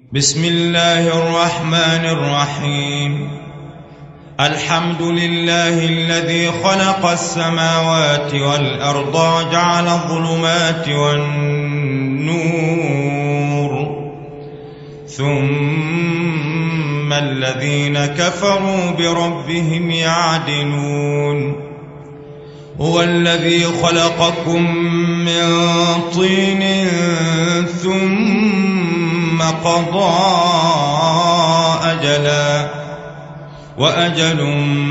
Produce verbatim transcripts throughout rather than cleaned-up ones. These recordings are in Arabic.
بسم الله الرحمن الرحيم. الحمد لله الذي خلق السماوات والأرض وجعل الظلمات والنور ثم الذين كفروا بربهم يعدلون. هو الذي خلقكم من طين ثم قضى أجلا وأجل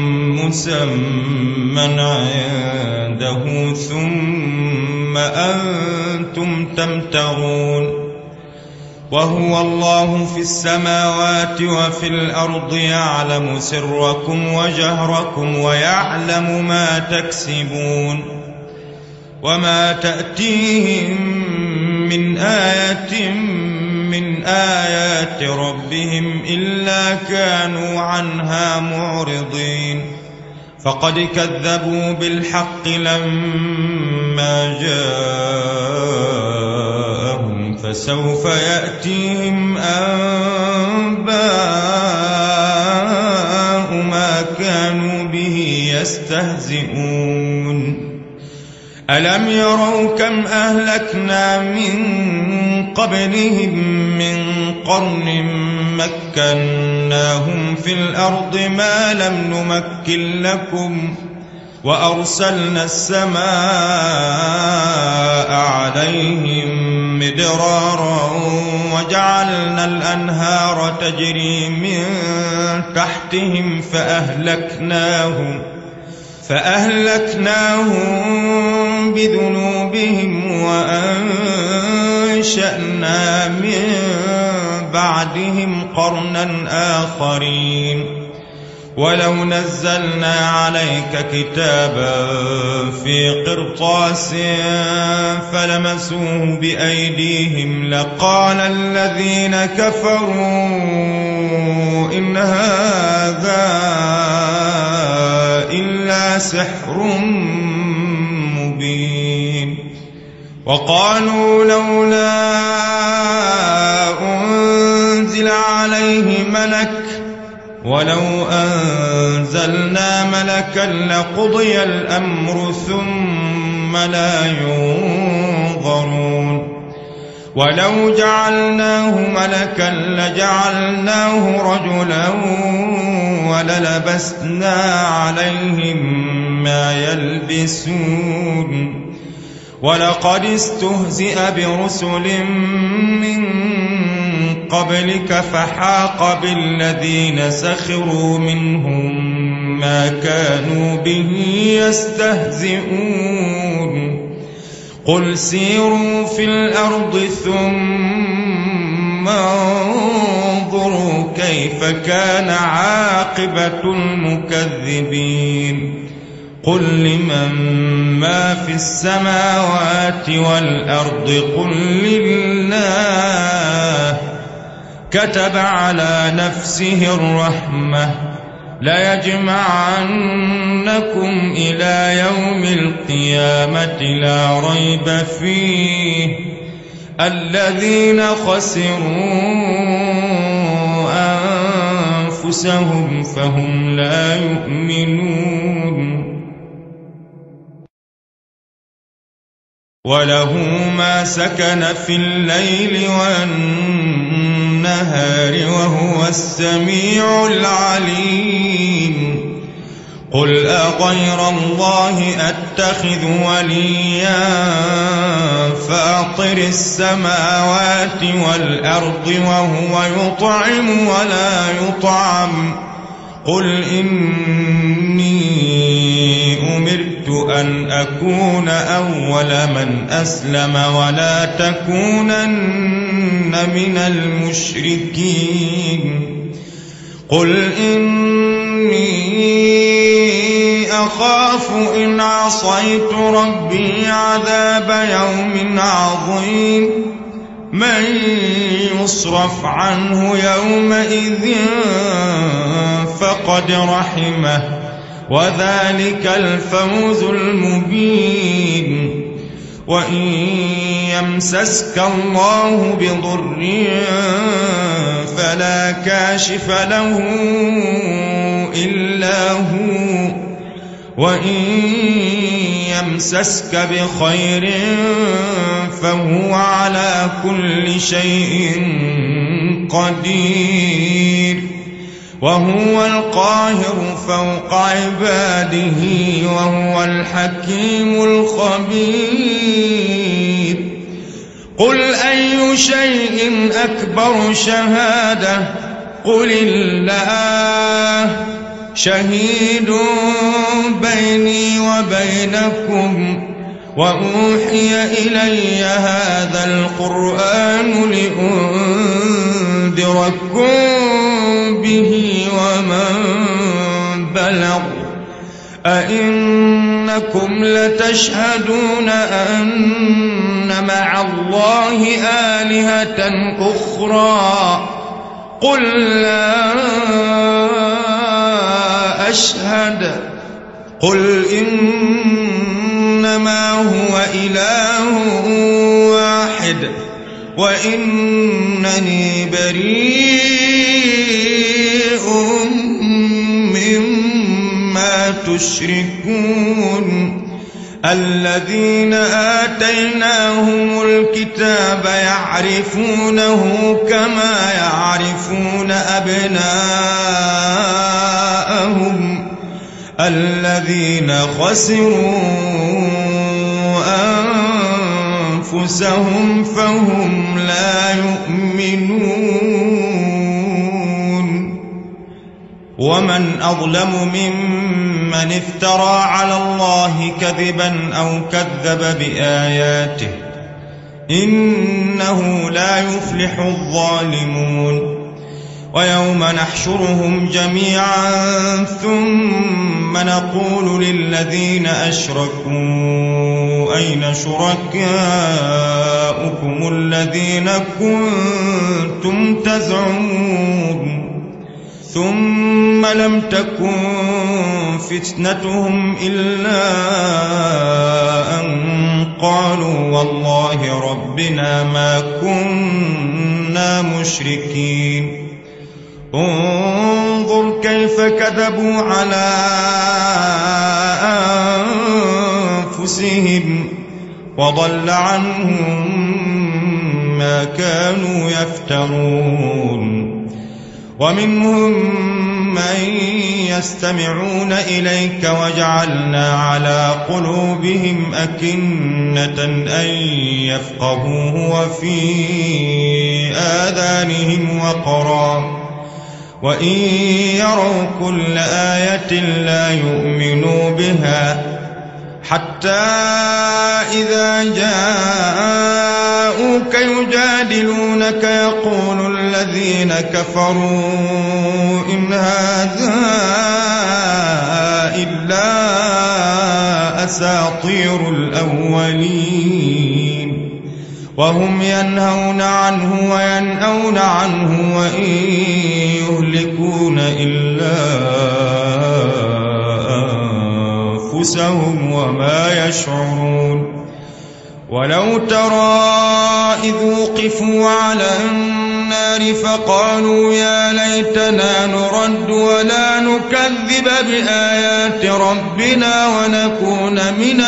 مسمى عنده ثم أنتم تمترون. وهو الله في السماوات وفي الأرض يعلم سركم وجهركم ويعلم ما تكسبون. وما تأتيهم من آية من آيات ربهم إلا كانوا عنها معرضين. فقد كذبوا بالحق لما جاءهم فسوف يأتيهم أنباء ما كانوا به يستهزئون. ألم يروا كم أهلكنا من قبلهم من قرن مكناهم في الأرض ما لم نمكن لكم وأرسلنا السماء عليهم مدرارا وجعلنا الأنهار تجري من تحتهم فأهلكناهم فأهلكناهم بذنوبهم وأنشأنا من بعدهم قرنا آخرين. ولو نزلنا عليك كتابا في قرطاس فلمسوه بأيديهم لقال الذين كفروا إن هذا إلا سحر مبين. وقالوا لولا أنزل عليه ملك ولو أنزلنا ملكا لقضي الأمر ثم لا ينظرون. ولو جعلناه ملكا لجعلناه رجلا وللبسنا عليهم ما يلبسون. ولقد استهزئ برسل من قبلك فحاق بالذين سخروا منهم ما كانوا به يستهزئون. قل سيروا في الأرض ثم انظروا كيف كان عاقبة المكذبين. قل لمن ما في السماوات والأرض قل لله كتب على نفسه الرحمة ليجمعنكم إلى يوم القيامة لا ريب فيه الذين خسروا أنفسهم فهم لا يؤمنون. وله ما سكن في الليل والنهار وهو السميع العليم. قل أغير الله أتخذ وليا فاطر السماوات والأرض وهو يطعم ولا يطعم. قل إني أمرت أن أكون أول من أسلم ولا تكونن من المشركين. قل إني أخاف إن عصيت ربي عذاب يوم عظيم. من يصرف عنه يومئذ فقد رحمه وذلك الفوز المبين. وإن يمسسك الله بضر كاشف له إلا هو وإن يمسسك بخير فهو على كل شيء قدير وهو القاهر فوق عباده وهو الحكيم الخبير قل أي شيء أكبر شهادة قل الله شهيد بيني وبينكم وأوحي إلي هذا القرآن لأنذركم به ومن بلغ أئنكم لتشهدون أن مع الله آلهة أخرى قل لا أشهد قل إنما هو إله واحد وإنني بريء مما تشركون الذين آتيناهم الكتاب يعرفونه كما يعرفون أبناءهم الذين خسروا أنفسهم فهم لا يؤمنون ومن أظلم ممن افترى على الله كذبا أو كذب بآياته إنه لا يفلح الظالمون ويوم نحشرهم جميعا ثم نقول للذين أشركوا أين شركاؤكم الذين كنتم تزعمون ثم لم تكن فتنتهم إلا أن قالوا والله ربنا ما كنا مشركين انظر كيف كذبوا على أنفسهم وضل عنهم ما كانوا يفترون ومنهم من يستمعون إليك وجعلنا على قلوبهم أكنة أن يفقهوه وفي آذانهم وقرا وإن يروا كل آية لا يؤمنوا بها حتى إذا جاءوك يجادلونك يقول الذين كفروا إن هذا إلا أساطير الأولين وهم ينهون عنه وينأون عنه وإن يهلكون إلا أنفسهم وما يشعرون ولو ترى إذ وقفوا على النار فقالوا يا ليتنا نرد ولا نكذب بآيات ربنا ونكون من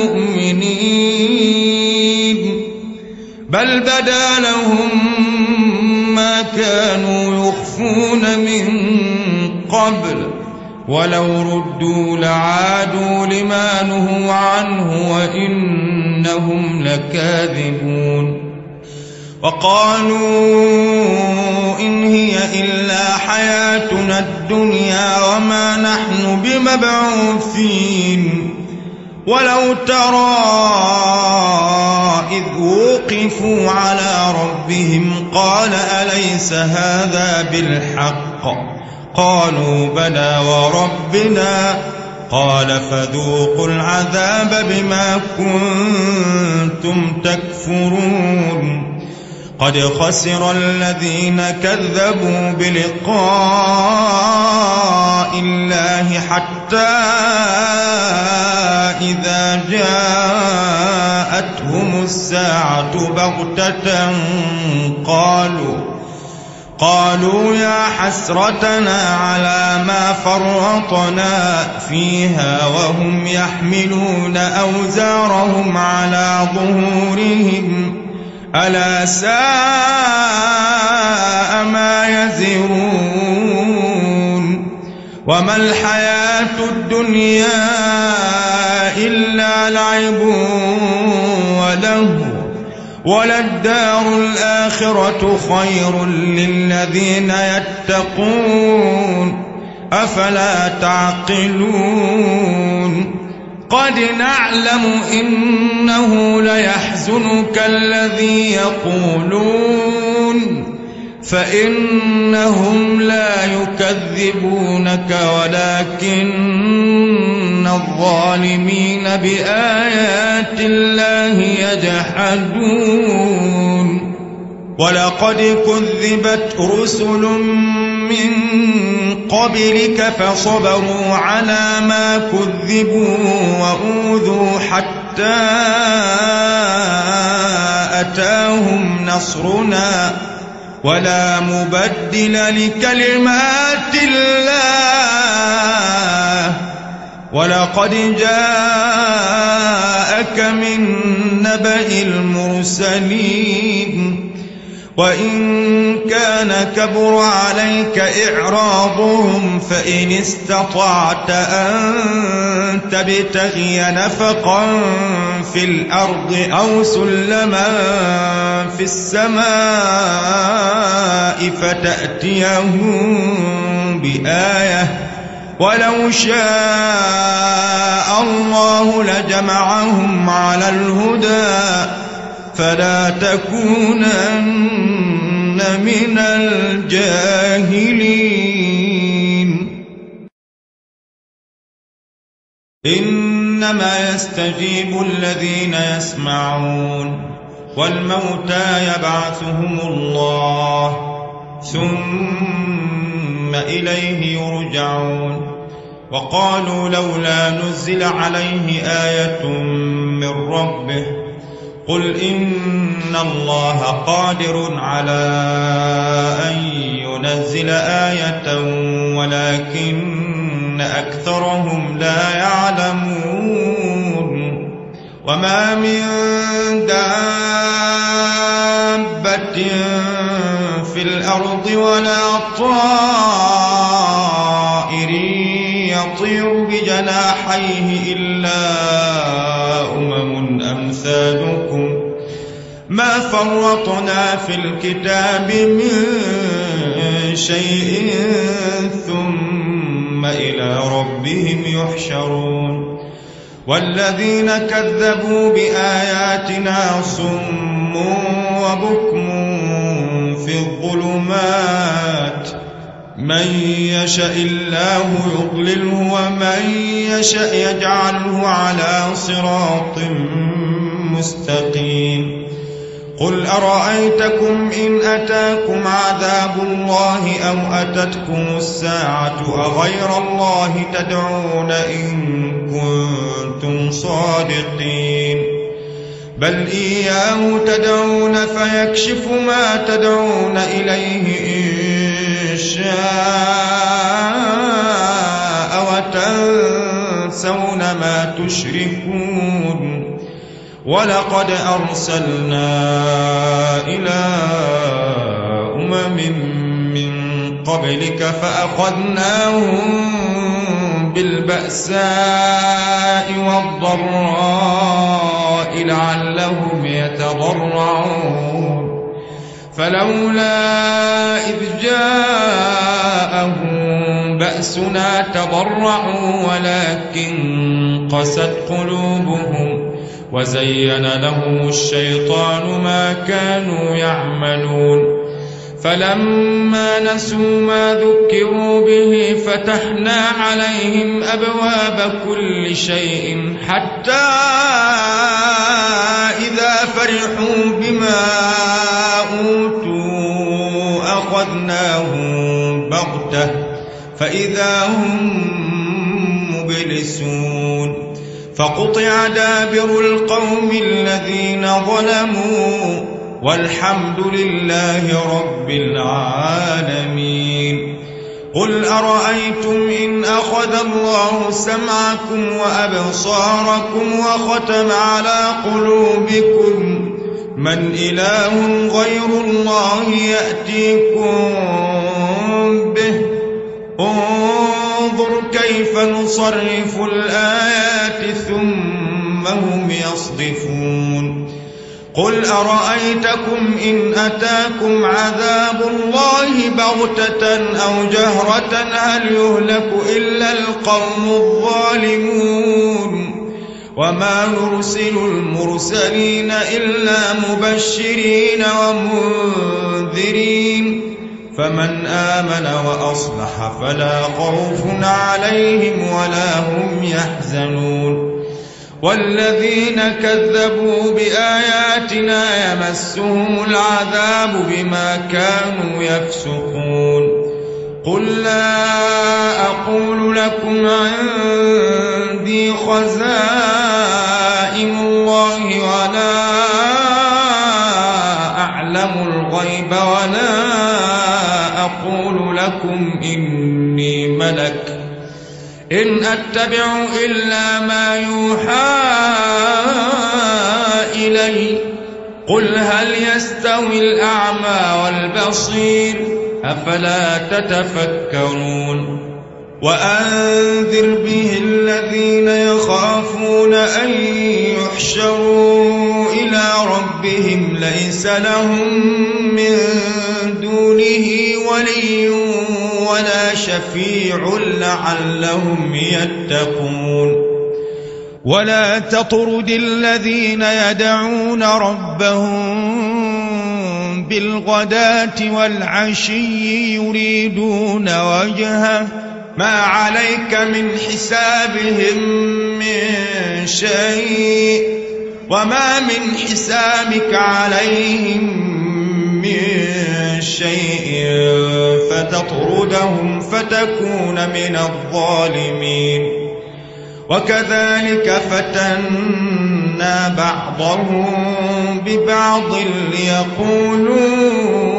المؤمنين بل بدا لهم ما كانوا يخفون من قبل ولو ردوا لعادوا لما نهوا عنه وإنهم لكاذبون وقالوا إن هي إلا حياتنا الدنيا وما نحن بمبعوثين ولو ترى إذ وقفوا على ربهم قال أليس هذا بالحق قالوا بلى وربنا قال فذوقوا العذاب بما كنتم تكفرون قد خسر الذين كذبوا بلقاء الله حتى إذا جاءتهم الساعة بغتة قالوا قالوا يا حسرتنا على ما فرطنا فيها وهم يحملون أوزارهم على ظهورهم ألا ساء ما يزرون وما الحياة الدنيا إلا لعب ولهو وللدار الآخرة خير للذين يتقون أفلا تعقلون قد نعلم إنه ليحزنك الذي يقولون فإنهم لا يكذبونك ولكن الظالمين بآيات الله يجحدون ولقد كذبت رسل من قبلك فصبروا على ما كذبوا وأوذوا حتى أتاهم نصرنا ولا مبدل لكلمات الله ولقد جاءك من نبأ المرسلين وإن كان كبر عليك إعراضهم فإن استطعت أن تبتغي نفقا في الأرض أو سلما في السماء فتأتيهم بآية ولو شاء الله لجمعهم على الهدى فلا تكونن من الجاهلين إنما يستجيب الذين يسمعون والموتى يبعثهم الله ثم إليه يرجعون وقالوا لولا نزل عليه آية من ربه قل إن الله قادر على أن ينزل آية ولكن أكثرهم لا يعلمون وما من دابة في الأرض ولا طائر يطير بجناحيه إلا أمم أمثالكم ما فرطنا في الكتاب من شيء ثم إلى ربهم يحشرون والذين كذبوا بآياتنا صم وبكم في الظلمات من يشاء الله يضلله ومن يشاء يجعله على صراط مستقيم قل أرأيتكم إن أتاكم عذاب الله أو أتتكم الساعة أغير الله تدعون إن كنتم صادقين بل إياه تدعون فيكشف ما تدعون إليه إن شاء وتنسون ما تشركون ولقد أرسلنا إلى أمم من قبلك فأخذناهم بالبأساء والضراء لعلهم يتضرعون فلولا إذ جاءهم بأسنا تضرعوا ولكن قست قلوبهم وزين لهم الشيطان ما كانوا يعملون فلما نسوا ما ذكروا به فتحنا عليهم أبواب كل شيء حتى إذا فرحوا بما أوتوا أخذناهم بغتة فإذا هم مبلسون فقطع دابر القوم الذين ظلموا والحمد لله رب العالمين. قل أرأيتم إن أخذ الله سمعكم وأبصاركم وختم على قلوبكم من إله غير الله يأتيكم به؟ انظر كيف نصرف الآيات ثم هم يصدفون. قل أرأيتكم إن أتاكم عذاب الله بغتة أو جهرة هل يهلك إلا القوم الظالمون؟ وما نرسل المرسلين إلا مبشرين ومنذرين فمن آمن وأصلح فلا خوف عليهم ولا هم يحزنون. والذين كذبوا بآياتنا يمسهم العذاب بما كانوا يفسقون. قل لا أقول لكم عندي خزائن الله ولا أعلم الغيب ولا أقول لكم إني ملك إن أتبع إلا ما يوحى إلي. قل هل يستوي الأعمى والبصير أفلا تتفكرون. وأنذر به الذين يخافون أن يحشروا إلى ربهم ليس لهم من دونه ولي ولا شفيع لعلهم يتقون. ولا تطرد الذين يدعون ربهم بالغداة والعشي يريدون وجهه ما عليك من حسابهم من شيء وما من حسابك عليهم من شيء فتطردهم فتكون من الظالمين. وكذلك فتنا بعضهم ببعض ليقولوا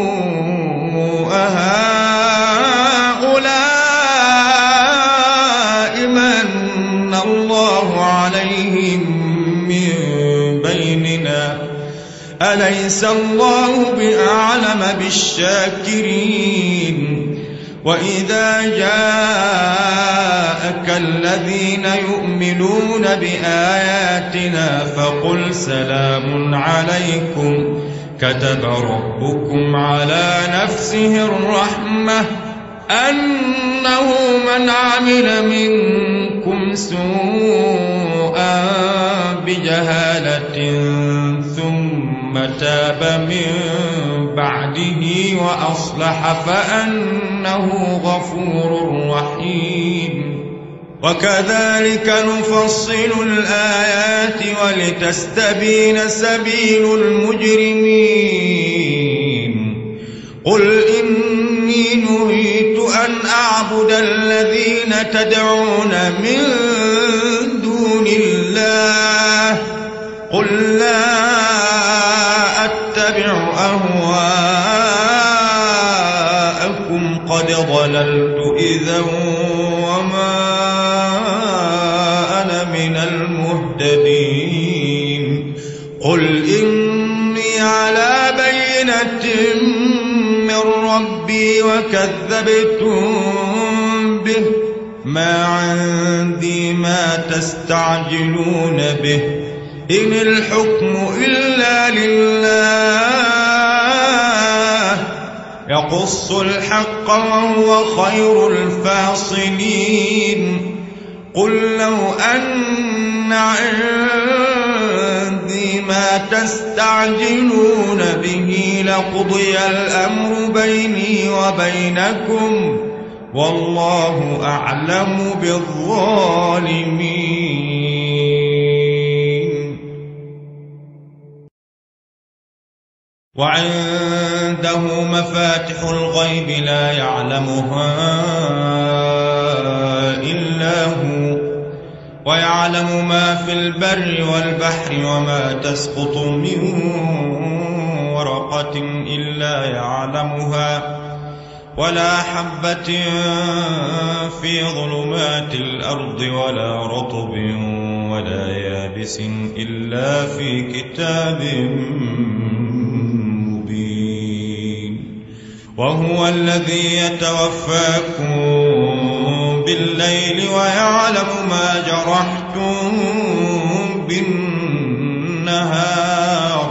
أهؤلاء من الله عليهم من بيننا أليس الله بأعلم بالشاكرين. وإذا جاءك الذين يؤمنون بآياتنا فقل سلام عليكم كتب ربكم على نفسه الرحمة أنه من عمل منكم سوءا بجهالة ثم تاب من بعده وأصلح فأنه غفور رحيم. وكذلك نفصل الآيات ولتستبين سبيل المجرمين. قل إني نهيت أن أعبد الذين تدعون من دون الله قل لا أتبع أهواءكم قد ضللت إذا وما أنا من المهتدين. قل إني على بينة من ربي وكذبتم به ما عندي ما تستعجلون به إن الحكم إلا لله يقص الحق وهو خير الفاصلين. قل لو أن عندي ما تستعجلون به لقضي الأمر بيني وبينكم والله أعلم بالظالمين. وعنده مفاتح الغيب لا يعلمها إلا هو ويعلم ما في البر والبحر وما تسقط من ورقة إلا يعلمها ولا حبة في ظلمات الأرض ولا رطب ولا يابس إلا في كتاب مبين. وهو الذي يتوفاكم بالليل ويعلم ما جرحتم بالنهار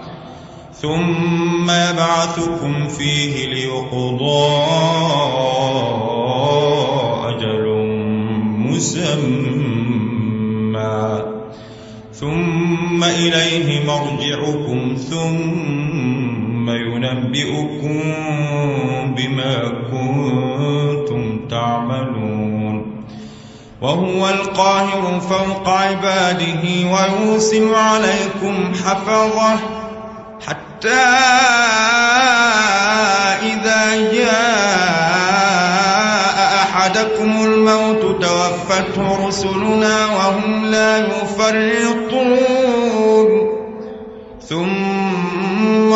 ثم يبعثكم فيه ليقضى أجل مسمى ثم إليه مرجعكم ثم ينبئكم بما كنتم تعملون. وهو القاهر فوق عباده ويرسل عليكم حفظه حتى إذا جاء أحدكم الموت توفته رسلنا وهم لا يفرطون ثم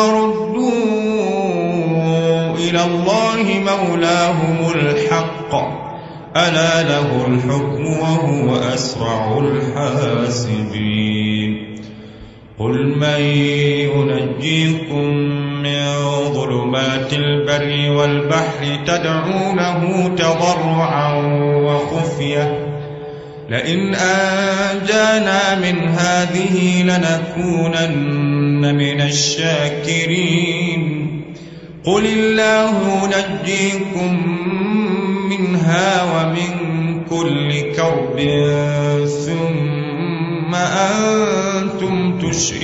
ردوا إلى الله مولاهم الحق ألا له الحكم وهو أسرع الحاسبين. قل من ينجيكم من ظلمات البر والبحر تدعونه تضرعا وخفية لئن أنجانا من هذه لنكونن من الشاكرين. قل الله ينجيكم منها ومن كل كرب ثم أنتم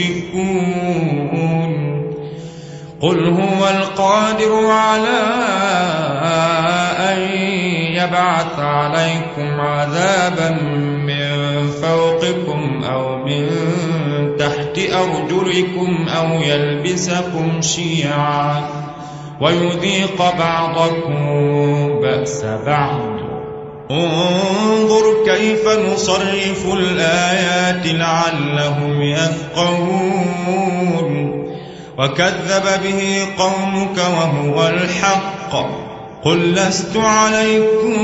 تشركون. قل هو القادر على أن يبعث عليكم عذابا من فوقكم أو من تحت أرجلكم أو يلبسكم شيعا ويذيق بعضكم بأس بعض. انظر كيف نصرف الآيات لعلهم يفقهون. وكذب به قومك وهو الحق. قل لست عليكم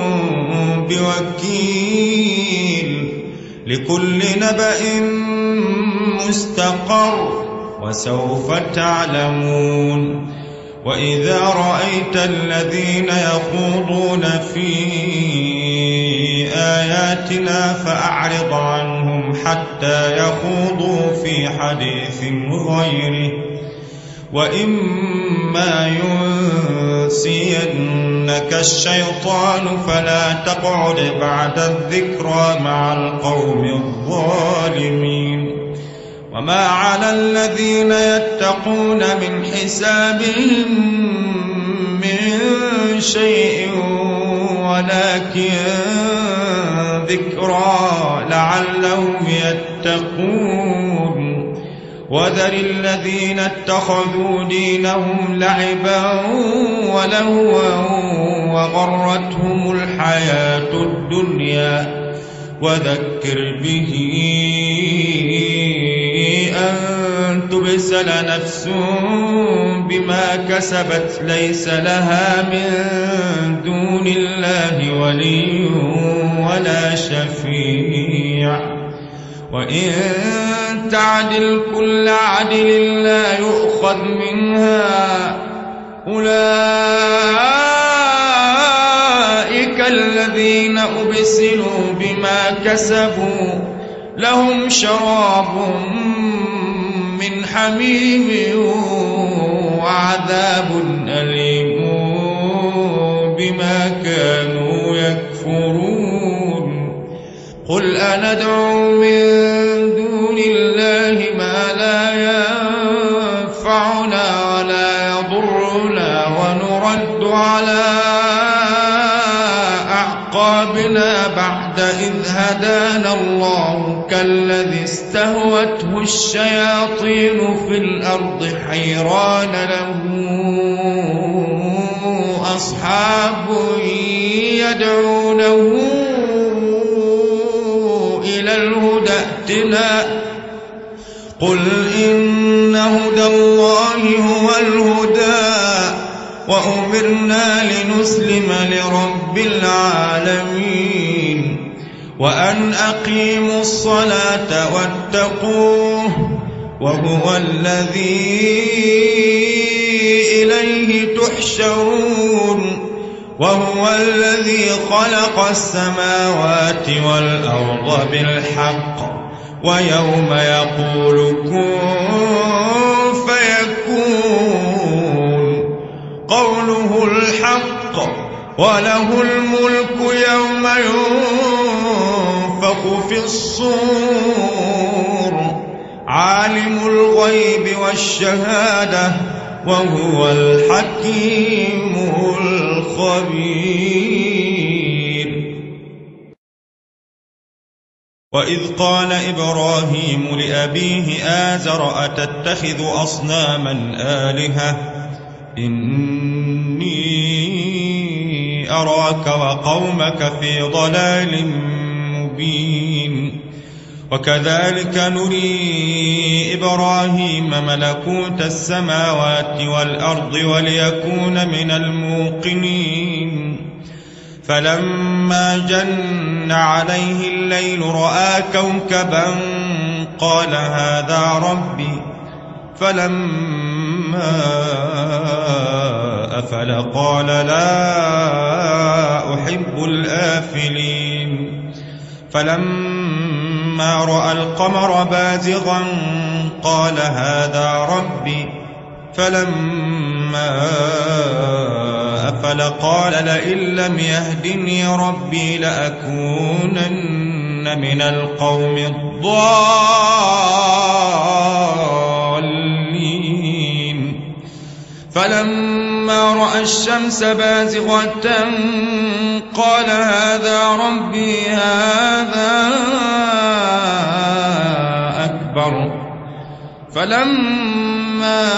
بوكيل لكل نبأ مستقر وسوف تعلمون. وإذا رأيت الذين يخوضون في آياتنا فأعرض عنهم حتى يخوضوا في حديث غيره وإما ينسينك الشيطان فلا تقعد بعد الذكرى مع القوم الظالمين. وما على الذين يتقون من حسابهم من شيء ولكن ذكرى لعلهم يتقون. وذر الذين اتخذوا دينهم لعبا ولهوا وغرتهم الحياة الدنيا وذكر به أن تبسل نفس بما كسبت ليس لها من دون الله ولي ولا شفيع وإن تعدل كل عدل لا يؤخذ منها أولئك الذين أبسلوا بما كسبوا لهم شراب من حميم وعذاب أليم بما كانوا يكفرون. قل أندعو من دون الله ما لا ينفعنا ولا يضرنا ونرد على أعقابنا بعد إذ هدانا الله كالذي استهوته الشياطين في الأرض حيران له أصحاب يدعونه إلى الهدى ائتنا. قل إن هدى الله وأمرنا لنسلم لرب العالمين وأن أقيموا الصلاة واتقوه وهو الذي إليه تحشرون وهو الذي خلق السماوات والأرض بالحق ويوم يقول كن فيكون قوله الحق وله الملك يوم ينفخ في الصور عالم الغيب والشهادة وهو الحكيم الخبير. وإذ قال إبراهيم لأبيه آزر أتتخذ أصناما آلهة إني أراك وقومك في ضلال مبين. وكذلك نري إبراهيم ملكوت السماوات والأرض وليكون من الموقنين. فلما جن عليه الليل رأى كوكبا قال هذا ربي فلما أفل قال لا أحب الآفلين. فلما رأى القمر بازغا قال هذا ربي فلما أفل قال لئن لم يهدني ربي لأكونن من القوم الضالين. فلما رأى الشمس بازغة قال هذا ربي هذا أكبر. فلما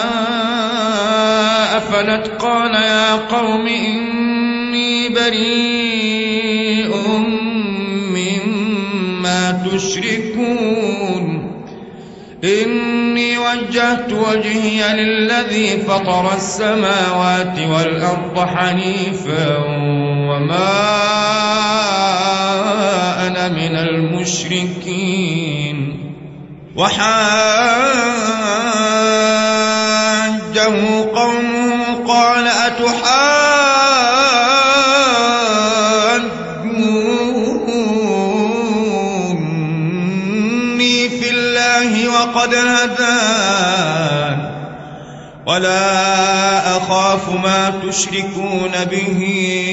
أفلت قال يا قوم إني بريء مما تشركون إني وجهت وجهي للذي فطر السماوات والأرض حنيفا وما أنا من المشركين. وحاجه قومه قال أتحاجوني في الله وقد هدان ولا أخاف ما تشركون به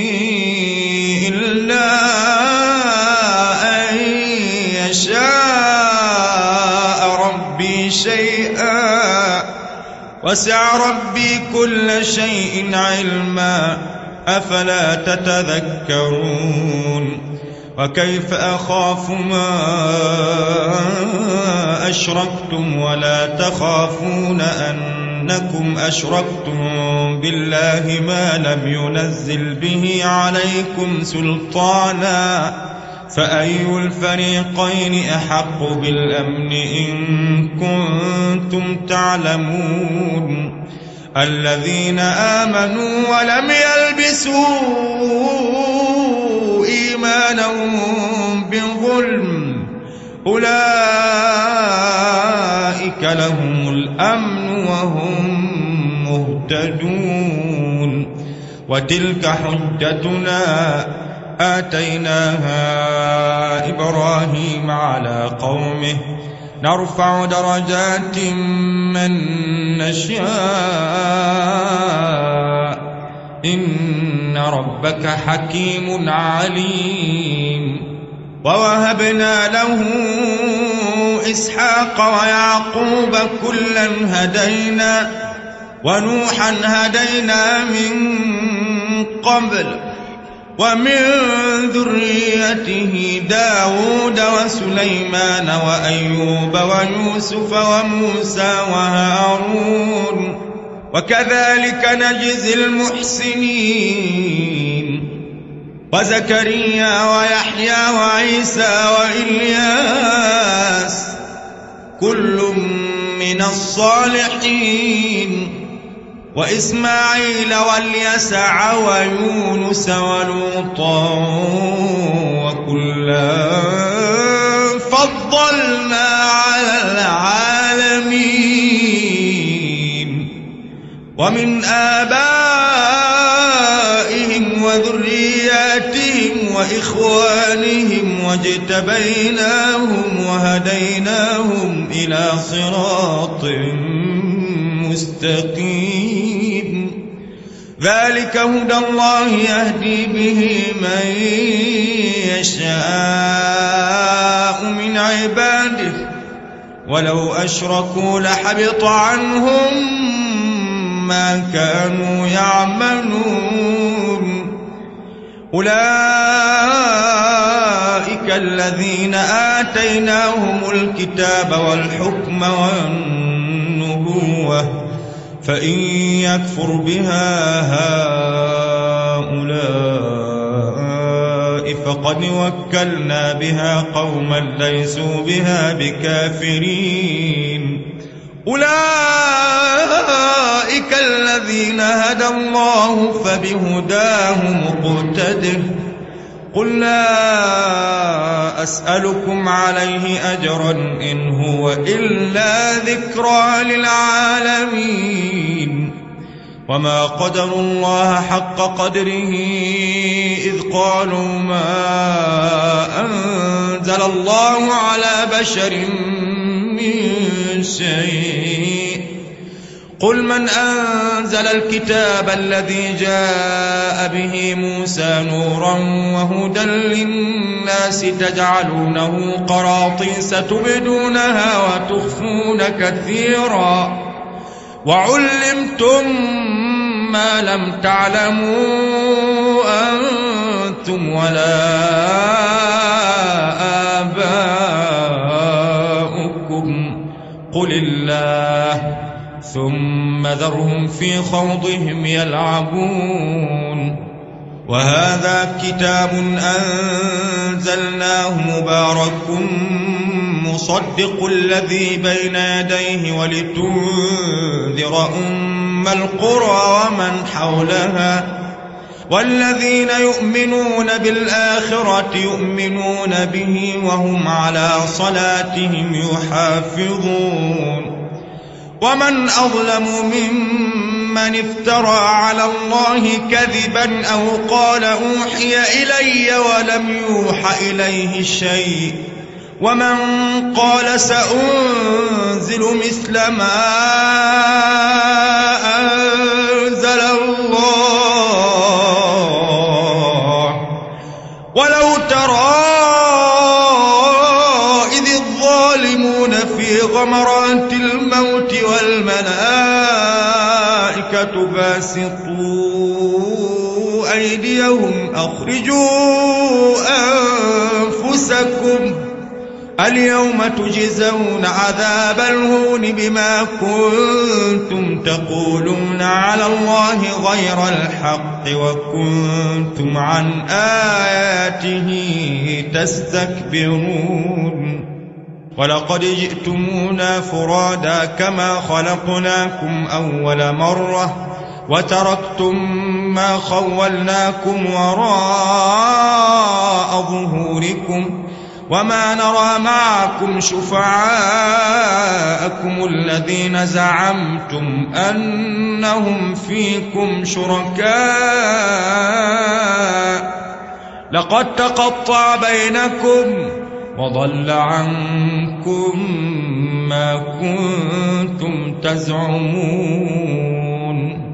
إلا أن يشاء ربي شيئا وسع ربي كل شيء علما أفلا تتذكرون. وكيف أخاف ما أشركتم ولا تخافون أنكم أشركتم بالله ما لم ينزل به عليكم سلطانا فأي الفريقين أحق بالأمن إن كنتم تعلمون. الذين آمنوا ولم يلبسوا إيمانهم بظلم أولئك لهم الأمن وهم مهتدون. وتلك حجتنا آتيناها إبراهيم على قومه نرفع درجات من نشاء إن ربك حكيم عليم. ووهبنا له إسحاق ويعقوب كلا هدينا ونوحا هدينا من قبل ومن ذريته داود وسليمان وأيوب ويوسف وموسى وهارون وكذلك نجزي المحسنين. وزكريا ويحيى وعيسى وإلياس كل من الصالحين وإسماعيل واليسع ويونس ولوطا وكلا فضلنا على العالمين ومن آبائهم وذرياتهم وإخوانهم واجتبيناهم وهديناهم إلى صراط مستقيم ذلك هدى الله يهدي به من يشاء من عباده ولو أشركوا لحبط عنهم ما كانوا يعملون أولئك الذين آتيناهم الكتاب والحكم والنبوة فإن يكفر بها هؤلاء فقد وكلنا بها قوما ليسوا بها بكافرين أولئك الذين هدى الله فبهداه مقتده قل لا أسألكم عليه أجرا إن هو إلا ذكرى للعالمين وما قدروا الله حق قدره إذ قالوا ما أنزل الله على بشر من شيء قل من أنزل الكتاب الذي جاء به موسى نورا وهدى للناس تجعلونه قراطيس تبدونها وتخفون كثيرا وعلمتم ما لم تعلموا أنتم ولا آباؤكم قل الله ثم ذرهم في خوضهم يلعبون وهذا كتاب أنزلناه مبارك مصدق الذي بين يديه ولتنذر أم القرى ومن حولها والذين يؤمنون بالآخرة يؤمنون به وهم على صلاتهم يحافظون ومن أظلم ممن افترى على الله كذبا أو قال أوحي إلي ولم يوح إليه شيء ومن قال سأنزل مثل ما أنزل الله ولو ترى إذ الظالمون في غمرات الموت والملائكة باسطوا أيديهم أخرجوا أنفسكم اليوم تجزون عذاب الهون بما كنتم تقولون على الله غير الحق وكنتم عن آياته تستكبرون ولقد جئتمونا فرادا كما خلقناكم أول مرة وتركتم ما خولناكم وراء ظهوركم وما نرى معكم شفعاءكم الذين زعمتم أنهم فيكم شركاء لقد تقطع بينكم وضل عنكم ما كنتم تزعمون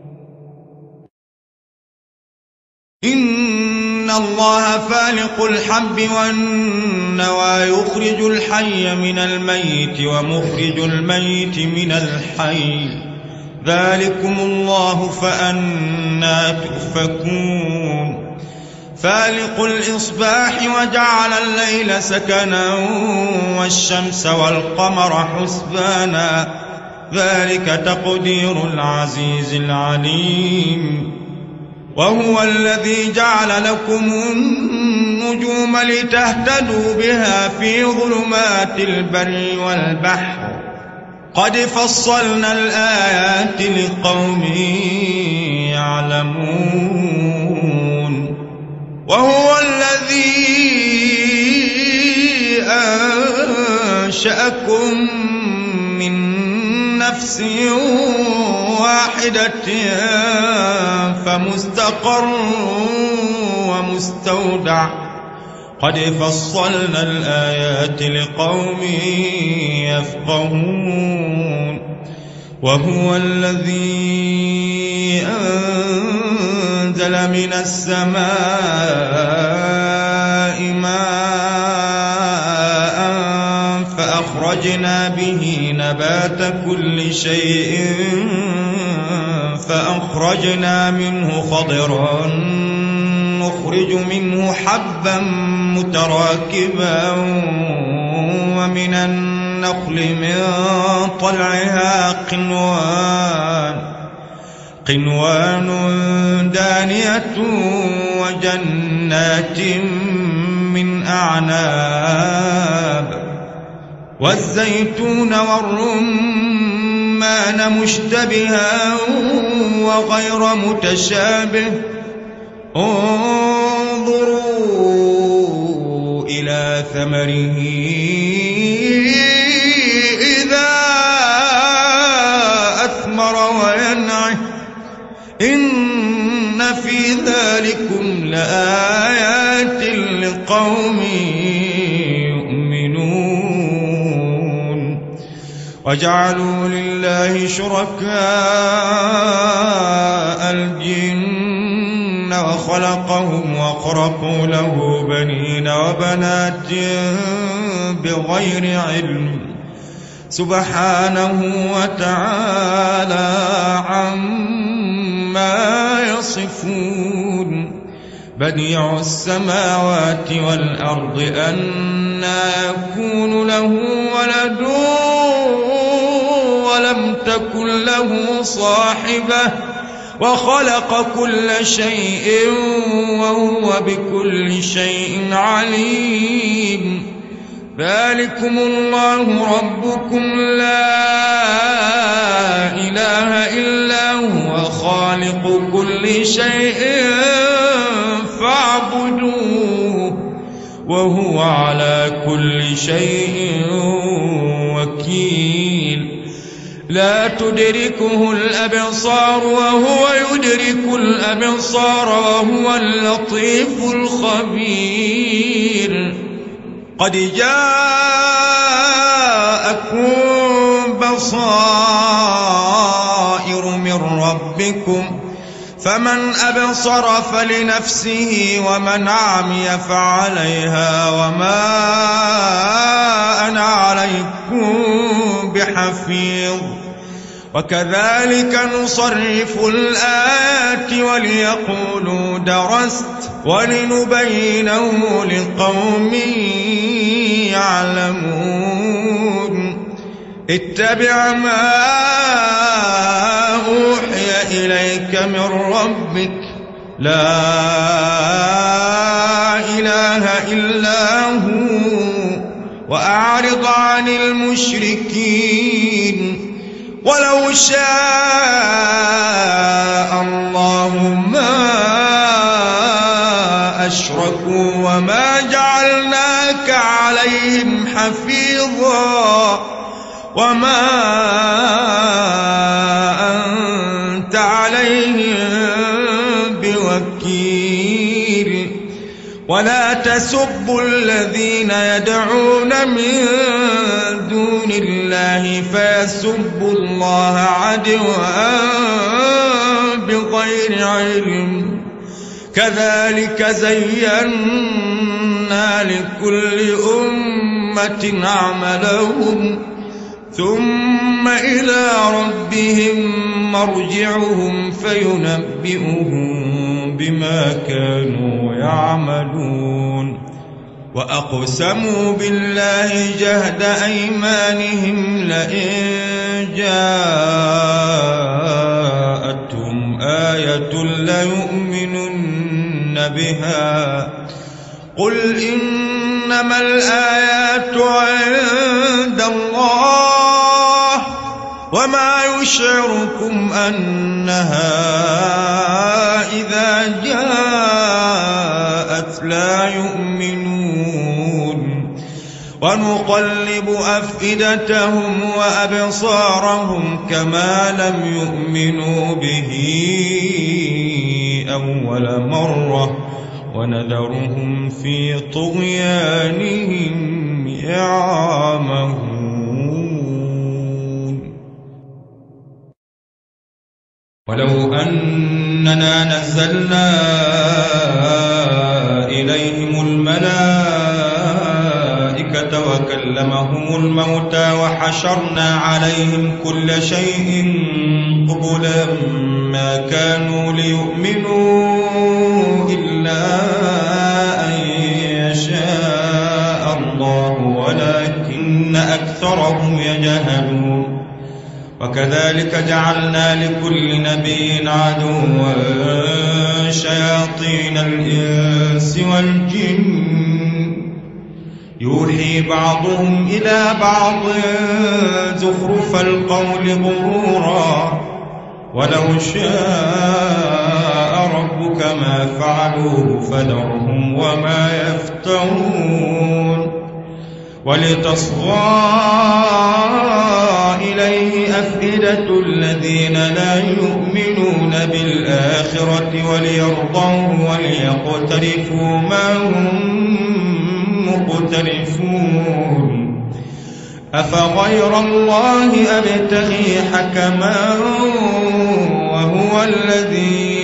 إن الله فالق الحب والنوى يخرج الحي من الميت ومخرج الميت من الحي ذلكم الله فأنى تؤفكون فالق الإصباح وجعل الليل سكنا والشمس والقمر حسبانا ذلك تقدير العزيز العليم وهو الذي جعل لكم النجوم لتهتدوا بها في ظلمات البر والبحر قد فصلنا الآيات لقوم يعلمون وهو الذي أنشأكم من نفس واحدة فمستقر ومستودع قد فصلنا الآيات لقوم يفقهون وهو الذي أنزل من السماء ماء فأخرجنا به نبات كل شيء فأخرجنا منه خضرا نخرج منه حبا متراكبا ومن النخل من طلعها قنوان قنوان دانية وجنات من أعناب والزيتون والرمان مشتبها وغير متشابه انظروا إلى ثمره إذا أثمر وينعه إن في ذلكم لآيات لقوم يؤمنون وجعلوا لله شركاء الجن وخلقهم وخرقوا له بنين وبنات بغير علم سبحانه وتعالى عما يصفون بديع السماوات والأرض أنى يكون له ولد ولم تكن له صاحبة وخلق كل شيء وهو بكل شيء عليم ذلكم الله ربكم لا إله إلا هو خالق كل شيء فاعبدوه وهو على كل شيء وكيل لا تدركه الأبصار وهو يدرك الأبصار وهو اللطيف الخبير قد جاءكم بصائر من ربكم فمن أبصر فلنفسه ومن عمي فعليها وما أنا عليكم بحفيظ وكذلك نصرف الآيات وليقولوا درست ولنبينه لقوم يعلمون اتبع ما أوحي إليك من ربك لا إله إلا هو وأعرض عن المشركين ولو شاء الله ما أشركوا وما جعلناك عليهم حفيظا وما أنت عليهم بوكيل ولا تسبوا الذين يدعون من دون الله فيسبوا الله عدوا بغير علم كذلك زينا لكل أمة عملهم ثم إلى ربهم مرجعهم فينبئهم بما كانوا يعملون وأقسموا بالله جهد أيمانهم لئن جاءتهم آية ليؤمنن بها قل إنما الآيات عند الله وما يشعركم أنها إذا جاءت لا يؤمنون ونقلب أفئدتهم وأبصارهم كما لم يؤمنوا به أول مرة ونذرهم في طغيانهم يعمهون ولو أننا نزلنا إليهم الملائكة وكلمهم الموتى وحشرنا عليهم كل شيء قبلا ما كانوا ليؤمنوا إلا أن يشاء الله ولكن أكثرهم يجهلون وكذلك جعلنا لكل نبي عدوا شياطين الإنس والجن يوحي بعضهم إلى بعض زخرف القول غرورا ولو شاء ربك ما فعلوه فذرهم وما يفترون ولتصغى إليه أفئدة الذين لا يؤمنون بالآخرة وليرضوه وليقترفوا ما هم مقترفون أفغير الله أبتغي حكما وهو الذي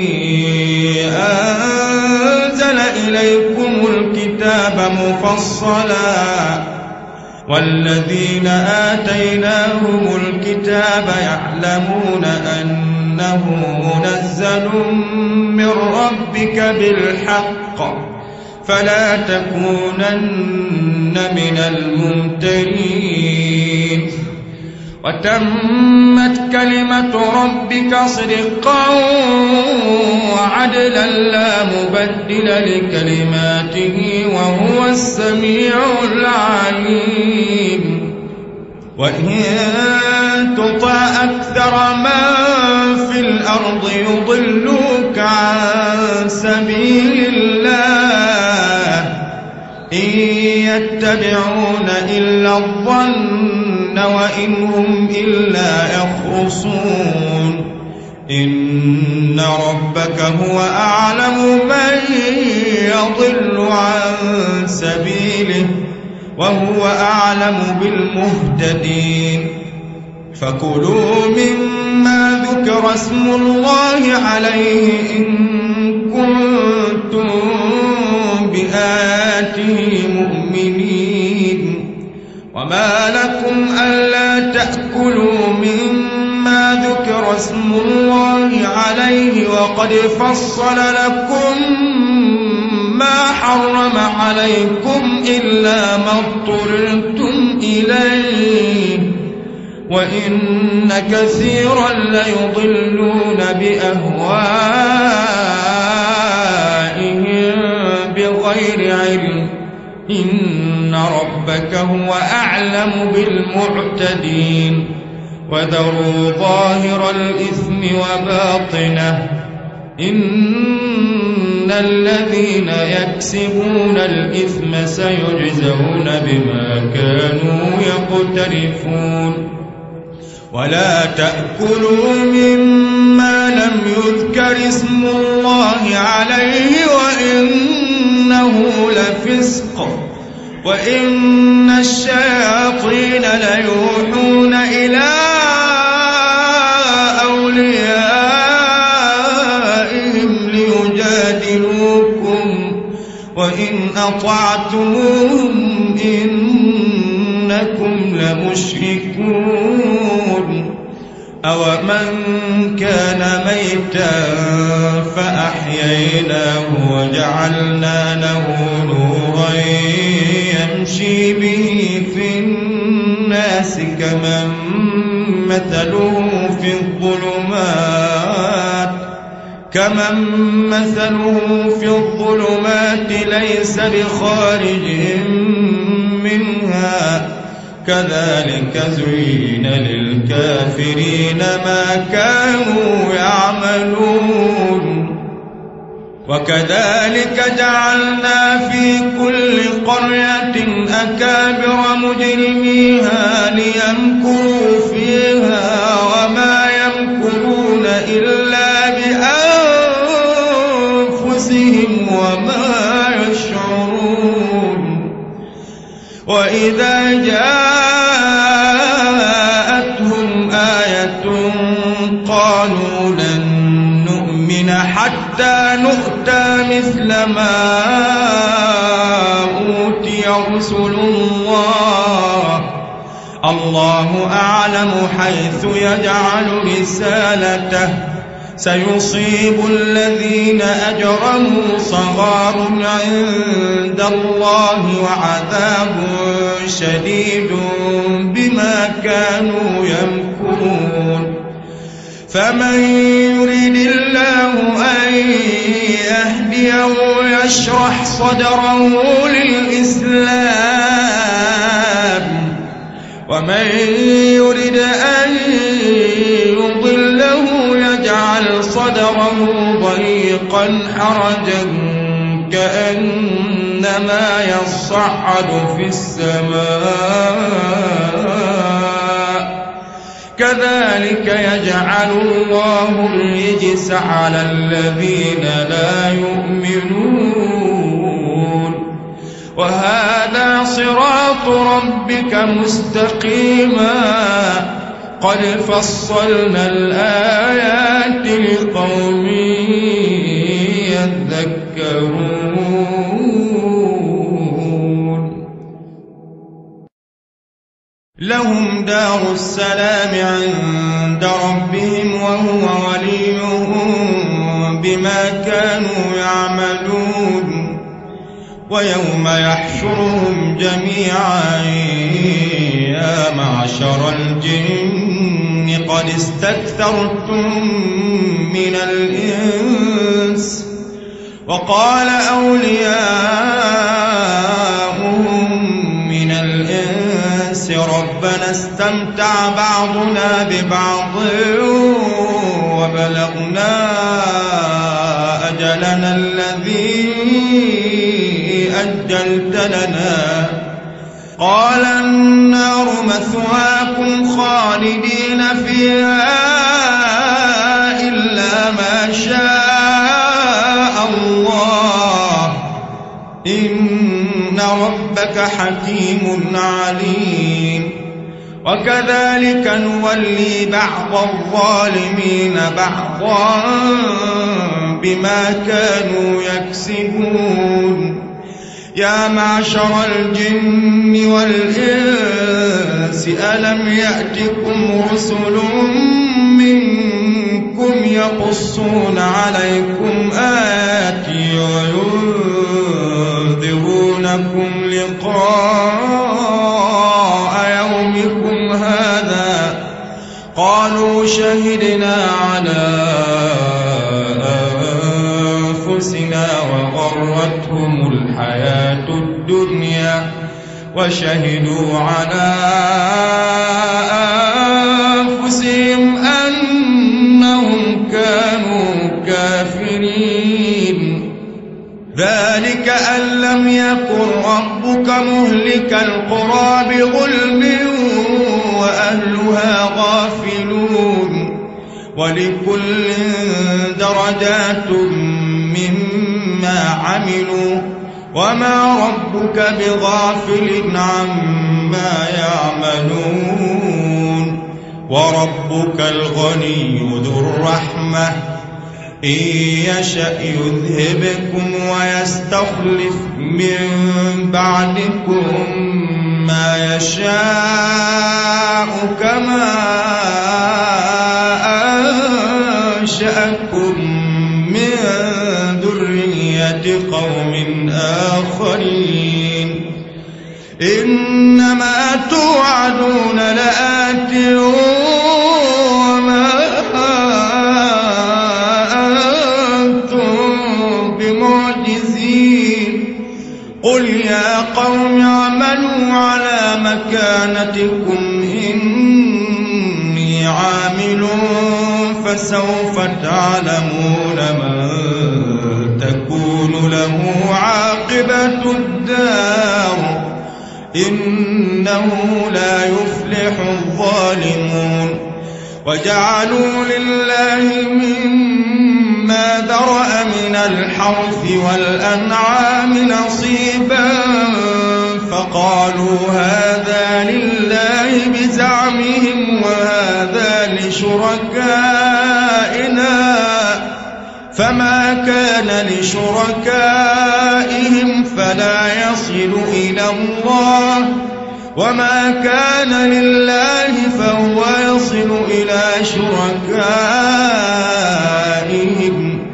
أنزل إليكم الكتاب مفصلا والذين آتيناهم الكتاب يعلمون أنه منزل من ربك بالحق فلا تكونن من الممترين وتمت كلمة ربك صدقا وعدلا لا مبدل لكلماته وهو السميع العليم وإن تطع أكثر من في الأرض يضلوك عن سبيل الله إن يتبعون إلا الظن وإن هم إلا يخرصون إن ربك هو أعلم من يضل عن سبيله وهو أعلم بالمهتدين فكلوا مما ذكر اسم الله عليه إن كنتم بآياته مؤمنين وما لكم ألا تأكلوا مما ذكر اسم الله عليه وقد فصل لكم ما حرم عليكم إلا ما اضطررتم إليه وإن كثيرا ليضلون بأهوائهم بغير علم إن ربك هو أعلم بالمعتدين وذروا ظاهر الإثم وباطنه إن الذين يكسبون الإثم سيجزون بما كانوا يقترفون ولا تأكلوا مما لم يذكر اسم الله عليه وإنه لفسق وإن الشياطين ليوحون إلى أوليائهم ليجادلوكم وإن أطعتموهم إنكم لمشركون أومن كان ميتا فأحييناه وجعلنا له نورا يمشي به في الناس كمن مثله في الظلمات كمن مثله في الظلمات ليس بخارج منها كذلك زين للكافرين ما كانوا يعملون وكذلك جعلنا في كل قرية أكابر مجرميها ليمكروا فيها وما يمكرون إلا بأنفسهم وما يشعرون وإذا جاءتهم آية قالوا لن نؤمن حتى نؤتى مثل ما أوتي رسل الله الله أعلم حيث يجعل رسالته سيصيب الذين أجرموا صغار عند الله وعذاب شديد بما كانوا يمكرون فمن يريد الله أن يهديه يشرح صدره للإسلام ومن يريد أن يضله يجعل صدره ضيقا حرجا كأنما يصعد في السماء كذلك يجعل الله الرجس على الذين لا يؤمنون وهذا صراط ربك مستقيما قد فصلنا الآيات لقوم يذكرون لهم دار السلام عند ربهم وهو وليهم بما كانوا يعملون ويوم يحشرهم جميعا يا معشر الجن قد استكثرتم من الإنس وقال أولياؤهم من الإنس ربنا استمتع بعضنا ببعض وبلغنا أجلنا الذي أجلت لنا قال النار مثواكم خالدين فيها إلا ما شاء الله إن ربك حكيم عليم وكذلك نولي بعض الظالمين بعضا بما كانوا يكسبون يا معشر الجن والإنس ألم يأتكم رسل منكم يقصون عليكم آياتي وينذرونكم لقاء يومكم هذا قالوا شهدنا على أنفسنا وغرتهم الحياة الدنيا وشهدوا على أنفسهم أنهم كانوا كافرين ذلك أن لم يكن ربك مهلك القرى بظلم وأهلها غافلون ولكل درجات مما عملوا وما ربك بغافل عما يعملون وربك الغني ذو الرحمة إن يشأ يذهبكم ويستخلف من بعدكم ما يشاء كما أنشأكم من ذرية قوم آخرين إنما توعدون لآت وما أنتم بمعجزين قل يا قوم اعملوا على مكانتكم إني عامل فسوف تعلمون من تكون له عاقبة الدار إنه لا يفلح الظالمون. وجعلوا لله مما ذرأ من الحرث والأنعام نصيبا فقالوا هذا لله بزعمهم وهذا لشركائنا فما كان لشركائهم فلا يصل إلى الله وما كان لله فهو يصل إلى شركائهم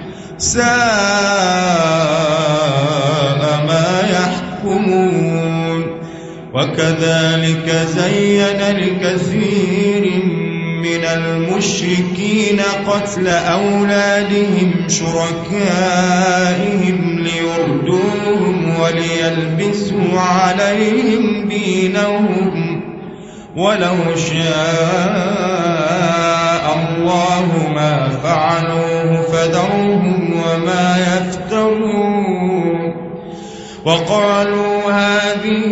ساء ما يحكمون. وكذلك زين لكثير من المشركين قتل أولادهم شركائهم ليردوهم وليلبسوا عليهم دينهم ولو شاء الله ما فعلوه فذرهم وما يفترون. وقالوا هذه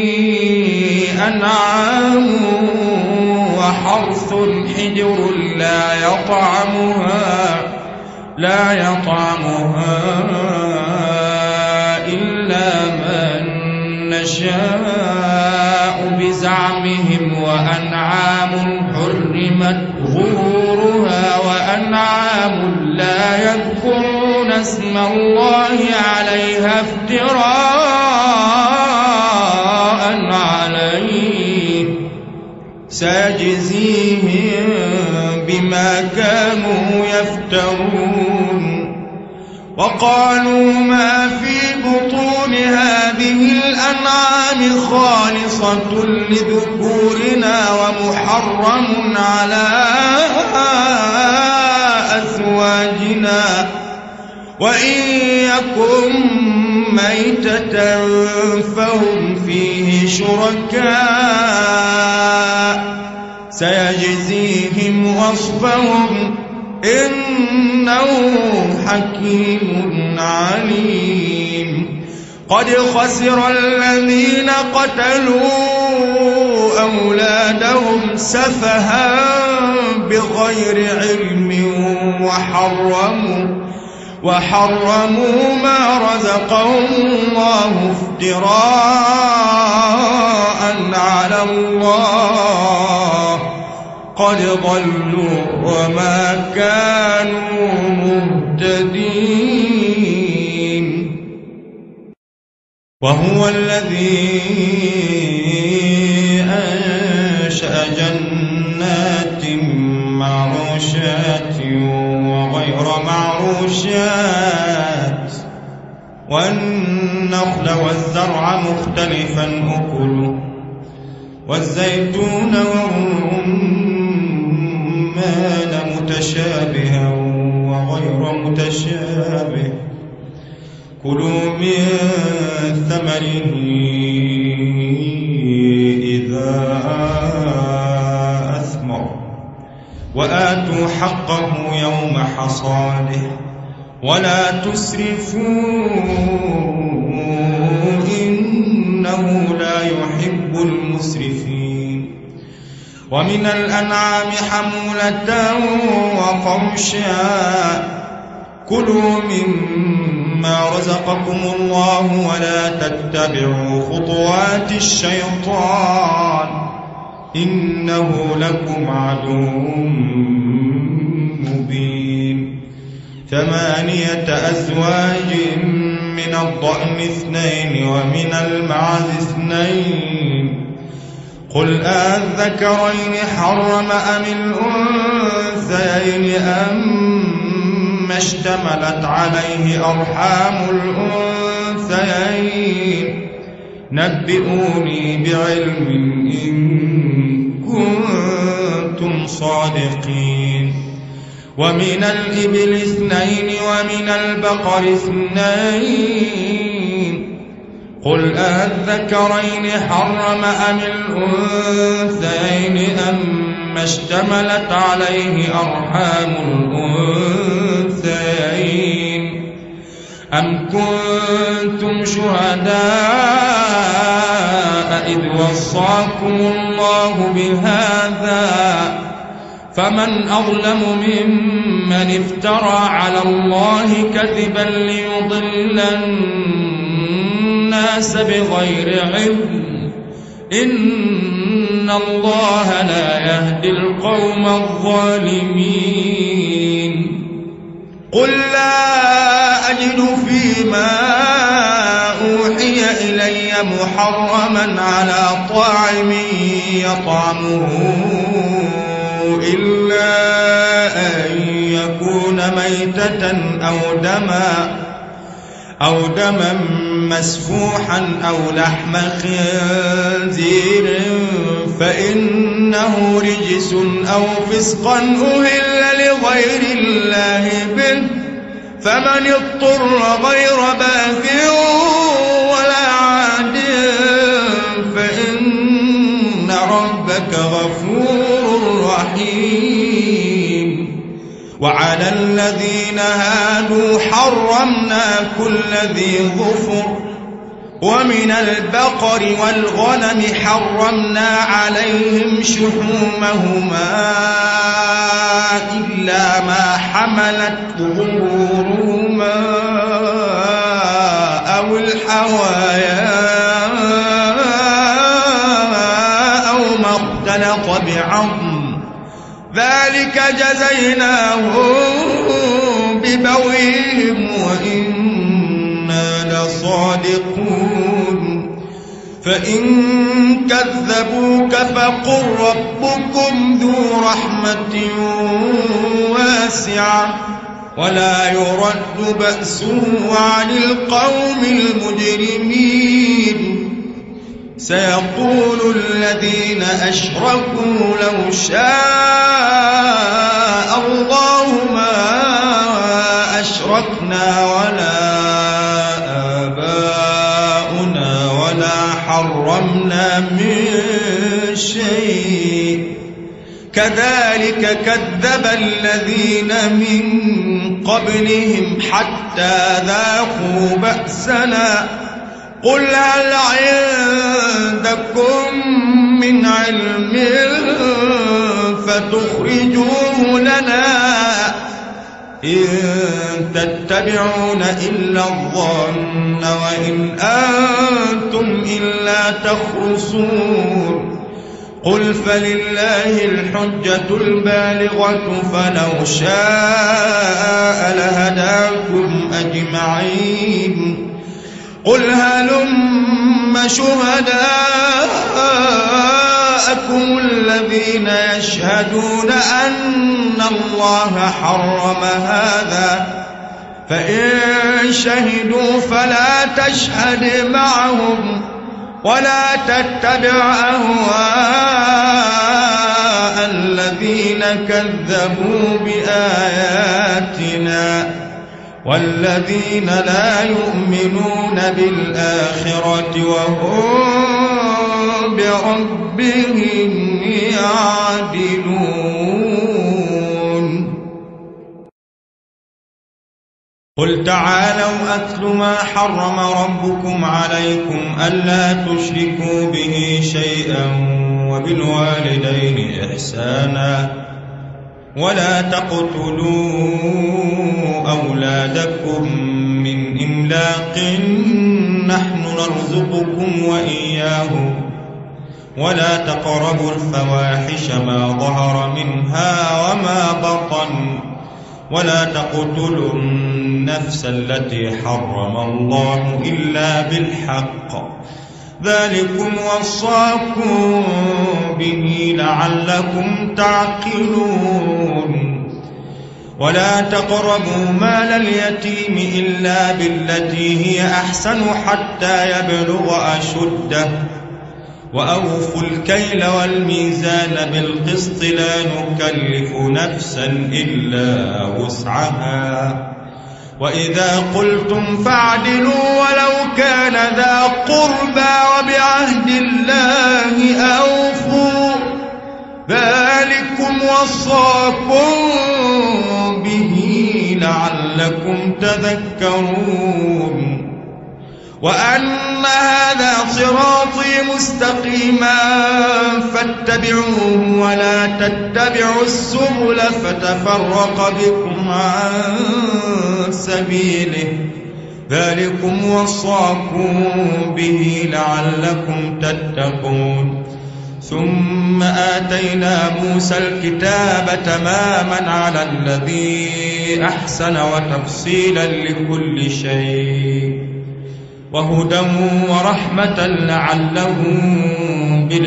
أنعام وحرث حجر لا يطعمها لا يطعمها إلا من نشاء بزعمهم وأنعام حرمت ظهورها وأنعام لا يذكرون اسم الله عليها افتراء عليه سيجزيهم بما كانوا يفترون. وقالوا ما في بطون هذه الأنعام خالصة لذكورنا ومحرم على أزواجنا وإن يكن ميتة فهم فيه شركاء سيجزيهم وصفهم إنه حكيم عليم. قد خسر الذين قتلوا أولادهم سفها بغير علم وحرموا وحرموا ما رزقهم الله افتراء على الله قد ضلوا وما كانوا مهتدين. وهو الذي أنشأ جنات معروشات وغير معروشات والنخل والزرع مختلفا أكله والزيتون والرمان متشابها وغير متشابه كلوا من ثمره إذا أثمر وآتوا حقه يوم حصاده ولا تسرفوا إنه لا يحب المسرفين. ومن الأنعام حمولة وفرشا كلوا مما رزقكم الله ولا تتبعوا خطوات الشيطان إنه لكم عدو مبين. ثمانية أزواج من الضأن اثنين ومن المعز اثنين قل أذكرين حرم أم الأنثيين أما اشتملت عليه أرحام الأنثيين نبئوني بعلم إن كنتم صادقين. ومن الإبل اثنين ومن البقر اثنين قل أذكرين حرم أم الأنثيين أم اشتملت عليه أرحام الأنثيين أم كنتم شهداء إذ وصاكم الله بهذا فمن أظلم ممن افترى على الله كذبا ليضل الناس بغير علم إن الله لا يهدي القوم الظالمين قل لا أجد فيما أوحي إلي محرما على طاعم يطعمه إلا أن يكون ميتة أو دما أو دما مسفوحا أو لحم خنزير فإنه رجس أو فسقا أهل لغير الله به فمن اضطر غير باغ ولا عاد فإن ربك غفور رحيم وعلى الذين هادوا حرمنا كل ذي ظفر ومن البقر والغنم حرمنا عليهم شحومهما إلا ما حملت ظهورهما أو الحوايا أو ما اختلط بعظم ذلك جزيناهم ببغيهم وإنا لصادقون فإن كذبوك فقل ربكم ذو رحمة واسعة ولا يرد بأسه عن القوم المجرمين سيقول الذين أشركوا لو شاء الله ما أشركنا ولا آباؤنا ولا حرمنا من شيء كذلك كذب الذين من قبلهم حتى ذاقوا بأسنا قل هل عندكم من علم فتخرجوه لنا إن تتبعون إلا الظن وإن أنتم إلا تخرصون قل فلله الحجة البالغة فلو شاء لهداكم أجمعين قل هلم شهداءكم الذين يشهدون أن الله حرم هذا فإن شهدوا فلا تشهد معهم ولا تتبع أهواء الذين كذبوا بآياتنا والذين لا يؤمنون بالآخرة وهم بربهم يعدلون قل تعالوا أتل ما حرم ربكم عليكم ألا تشركوا به شيئا وبالوالدين إحسانا ولا تقتلوا أولادكم من إملاق نحن نرزقكم وإياهم ولا تقربوا الفواحش ما ظهر منها وما بطن ولا تقتلوا النفس التي حرم الله إلا بالحق ذلكم وصاكم به لعلكم تعقلون ولا تقربوا مال اليتيم إلا بالتي هي أحسن حتى يبلغ أشده وأوفوا الكيل والميزان بالقسط لا نكلف نفسا إلا وسعها وإذا قلتم فاعدلوا ولو كان ذا قربى القربى وبعهد الله أوفوا ذلكم وصاكم به لعلكم تذكرون وأن هذا صراطي مستقيما فاتبعوه ولا تتبعوا السبل فتفرق بكم عن سبيله ذلكم وصاكم به لعلكم تتقون ثم آتينا موسى الكتاب تماما على الذي أحسن وتفصيلا لكل شيء وهدى ورحمة لعلهم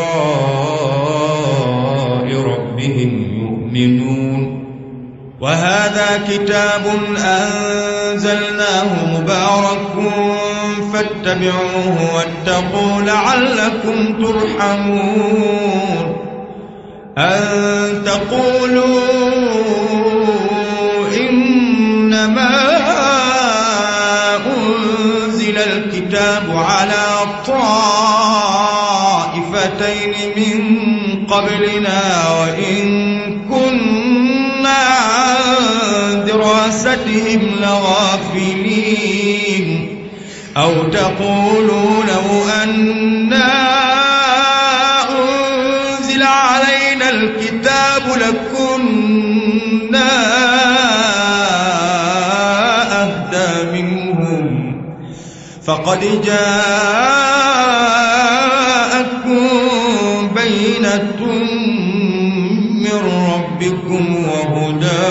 بلقاء ربهم يؤمنون وهذا كتاب أنزلناه مبارك فاتبعوه واتقوا لعلكم ترحمون أن تقولوا إنما أنزل الكتاب على طائفتين من قبلنا وإن كنا عن دراستهم لغافلين أو تقولوا لو أنا أنزل علينا الكتاب لكنا أهدى منهم فقد جاءتكم بينة من ربكم وهدى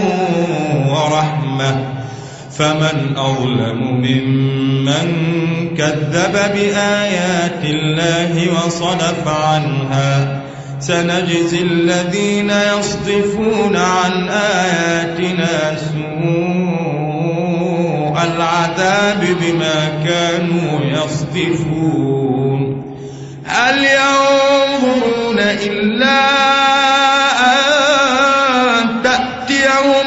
ورحمة فمن أظلم ممن كذب بآيات الله وصدف عنها سنجزي الذين يصدفون عن آياتنا سوء العذاب بما كانوا يصدفون هل ينظرون إلا أن تأتيهم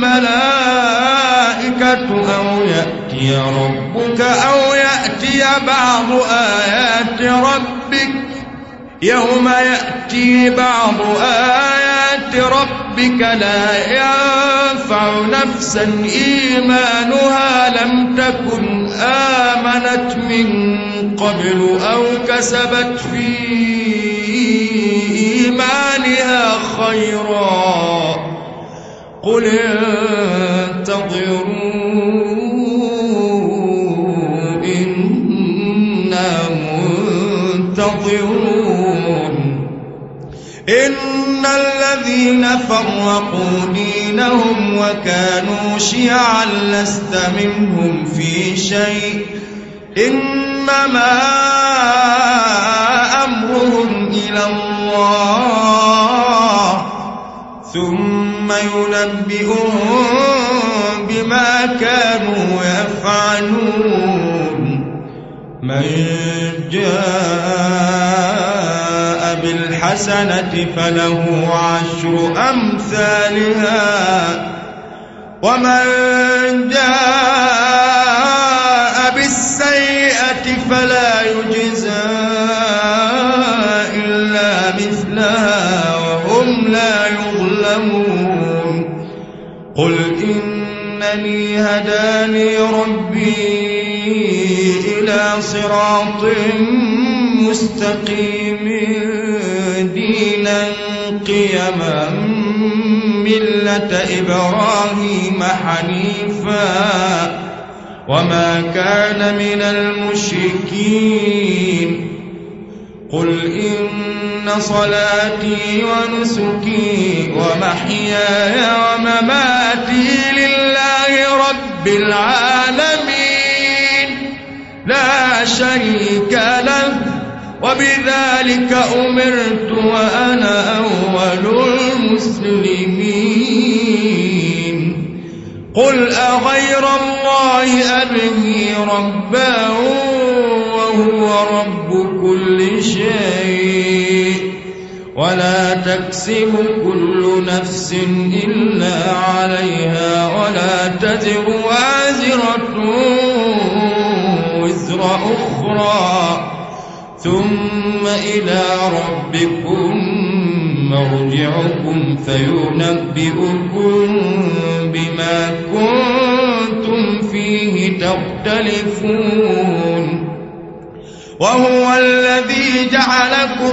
الملائكة أو يأتي ربك أو يأتي بعض آيات ربك يوم يأتي بعض آيات ربك لا ينفع نفسا إيمانها لم تكن آمنت من قبل أو كسبت في إيمانها خيرا قل انتظروا إنا منتظرون إن الذين فرقوا دينهم وكانوا شيعا لست منهم في شيء إنما أمرهم إلى الله ثم ينبئهم بما كانوا يفعلون من جاء بالحسنة فله عشر أمثالها ومن جاء بالسيئة فلا يجزى إلا مثلها وهم لا يظلمون قل إنني هداني ربي إلى صراط مستقيم دينا قيما ملة إبراهيم حنيفا وما كان من المشركين قل إن صلاتي ونسكي ومحياي ومماتي لله رب العالمين لا شريك له وبذلك أمرت وأنا أول المسلمين قل أغير الله أبغي ربا وهو رب كل شيء ولا تكسب كل نفس إلا عليها ولا تزر وازرة وزر أخرى إلى ربكم مرجعكم فينبئكم بما كنتم فيه تختلفون وهو الذي جعلكم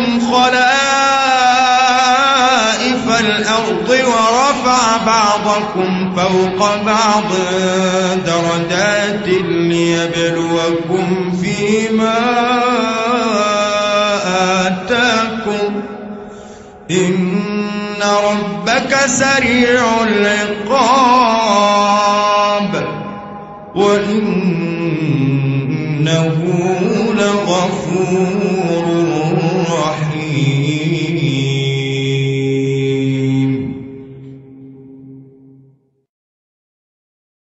خلائف الأرض ورفع بعضكم فوق بعض درجات ليبلوكم فيما آتاكم إن ربك سريع العقاب وإنه لغفور